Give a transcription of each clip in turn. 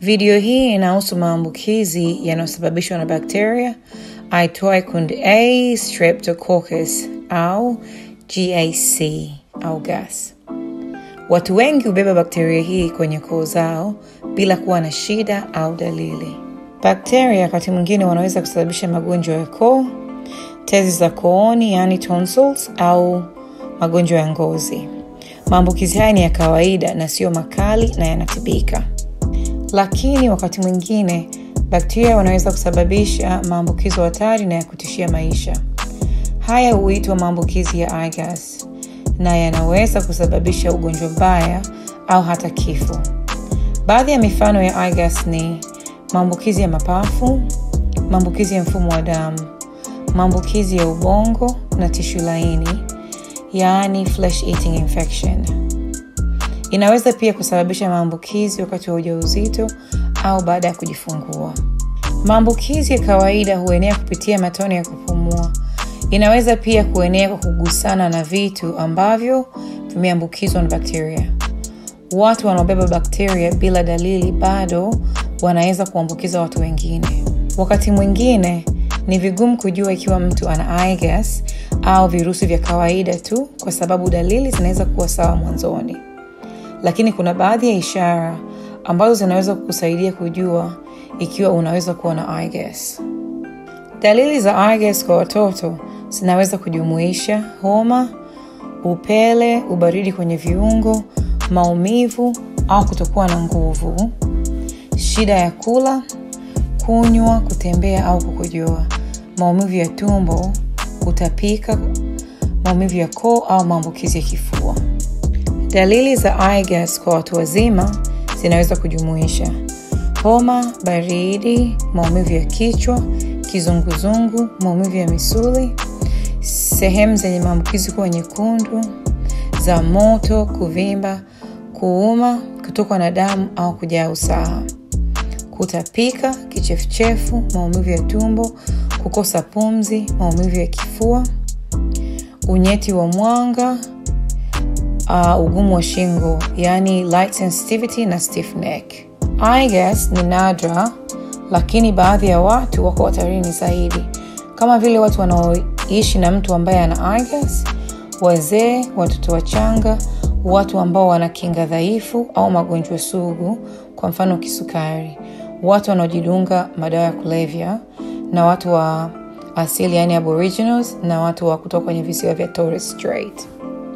Video hii inahusu maambukizi yanayosababishwa na bakteria aitwaye kundi A Streptococcus au GAC au gas. Watu wengi hubeba bakteria hii kwenye koo zao bila kuwa na shida au dalili. Bakteria wakati mwingine wanaweza kusababisha magonjwa ya koo, tezi za kooni yani tonsils au magonjwa ya ngozi. Maambukizi haya ni ya kawaida na sio makali na yanatibika. Lakini wakati mwingine bakteria wanaweza kusababisha maambukizo hatari na ya kutishia maisha. Haya huitwa maambukizi ya iGAS na yanaweza kusababisha ugonjwa mbaya au hata kifo. Baadhi ya mifano ya iGAS ni maambukizi ya mapafu, maambukizi ya mfumo wa damu, maambukizi ya ubongo na tishu laini, yaani flesh eating infection. Inaweza pia kusababisha maambukizi wakati wa ujauzito au baada ya kujifungua. Maambukizi ya kawaida huenea kupitia matone ya kupumua. Inaweza pia kuenea kwa kugusana na vitu ambavyo vimeambukizwa na bakteria. Watu wanaobeba bakteria bila dalili bado wanaweza kuambukiza watu wengine. Wakati mwingine ni vigumu kujua ikiwa mtu ana iGAS au virusi vya kawaida tu kwa sababu dalili zinaweza kuwa sawa mwanzoni. Lakini kuna baadhi ya ishara ambazo zinaweza kukusaidia kujua ikiwa unaweza kuwa na iGAS. Dalili za iGAS kwa watoto zinaweza kujumuisha homa, upele, ubaridi kwenye viungo, maumivu au kutokuwa na nguvu, shida ya kula, kunywa, kutembea au kukojoa, maumivu ya tumbo, kutapika, maumivu ya koo au maambukizi ya kifua. Dalili za iGAS kwa watu wazima zinaweza kujumuisha homa, baridi, maumivu ya kichwa, kizunguzungu, maumivu ya misuli, sehemu zenye maambukizi kuwa nyekundu, za moto, kuvimba, kuuma, kutokwa na damu au kujaa usaha, kutapika, kichefuchefu, maumivu ya tumbo, kukosa pumzi, maumivu ya kifua, unyeti wa mwanga, ugumu wa shingo, yani light sensitivity na stiff neck. iGAS ni nadra, lakini baadhi ya watu wako hatarini zaidi, kama vile watu wanaoishi na mtu ambaye ana iGAS, wazee, watoto wachanga, watu ambao wana kinga dhaifu au magonjwa sugu, kwa mfano kisukari, watu wanaojidunga madawa ya kulevya, na watu wa asili yani aboriginals, na watu wa kutoka kwenye visiwa vya Torres Strait.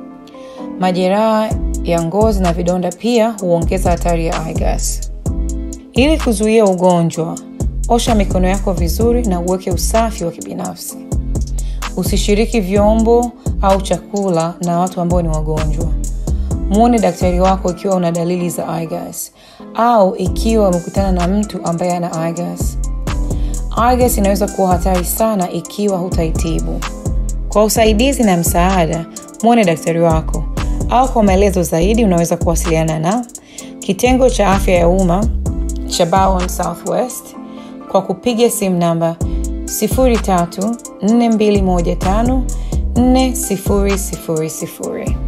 Majeraha ya ngozi na vidonda pia huongeza hatari ya iGAS. Ili kuzuia ugonjwa, osha mikono yako vizuri na uweke usafi wa kibinafsi. Usishiriki vyombo au chakula na watu ambao ni wagonjwa. Muone daktari wako ikiwa una dalili za iGAS au ikiwa umekutana na mtu ambaye ana iGAS. iGAS inaweza kuwa hatari sana ikiwa hutaitibu. Kwa usaidizi na msaada, muone daktari wako. Au kwa maelezo zaidi unaweza kuwasiliana na kitengo cha afya ya umma cha Bowen Southwest kwa kupiga simu namba 03-4215-4000.